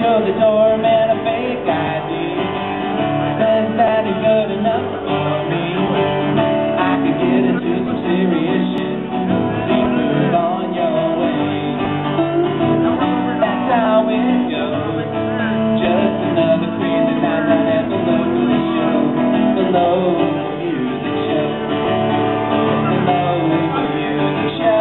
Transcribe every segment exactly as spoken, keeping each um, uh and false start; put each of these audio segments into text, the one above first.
show the doorman a fake I D. Says that he's good enough for me. I could get into some serious shit. Please move on your way. That's how it goes. Just another crazy night down at the local show. The local music show. The local music show.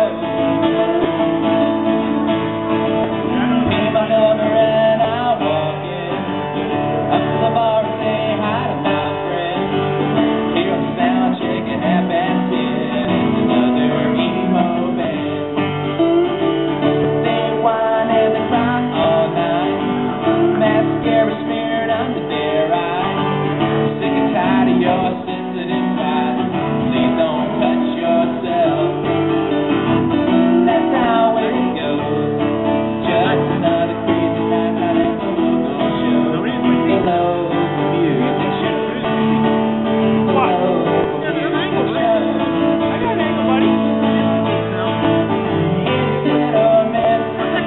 Name my number and I'll walk in. Up to the bar and say hi to my friend. Hear the sound check at half past ten. It's another emo band. They whine and they cry all night. Mascara smeared under their eyes. Sick and tired of your sensitive side. Please don't touch yourself. That's how it goes. Just another crazy night out at the local show. The local music show. The local music show. It's hit or miss,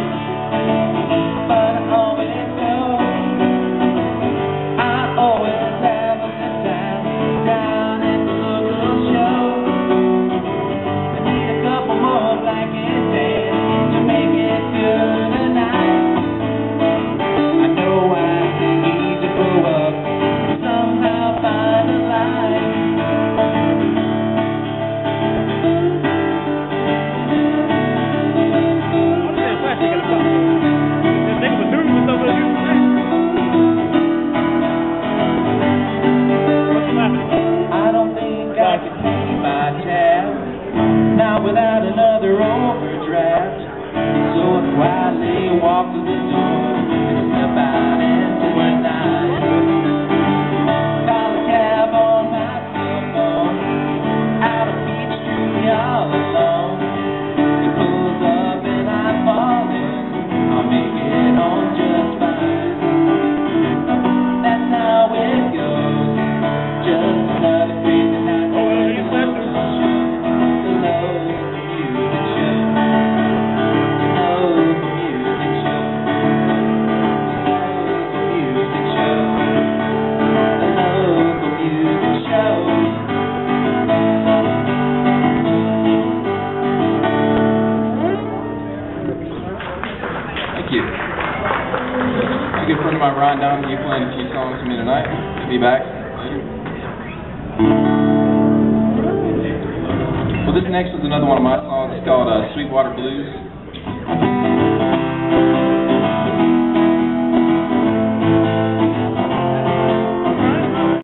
but I always know. I always have a good time down at the local show. I need a couple more black and tan to make it through the night. I know I need to grow up and somehow find a life. I don't think I can pay my tab now without another overdraft. So I quietly walk to the door and step out into the night. Call a cab on my cell phone out of Peachtree all alone. It pulls up and I fall in. I'll make it home just fine. That's how it goes. Just another crazy night. The local show. The local music show. The local music show. The local music show. The local music show. Thank you. A good friend of mine, Ryan.Donahue, playing a few songs for me tonight. He'll be back later. Well, this next is another one of my songs. It's called uh, Sweetwater Blues.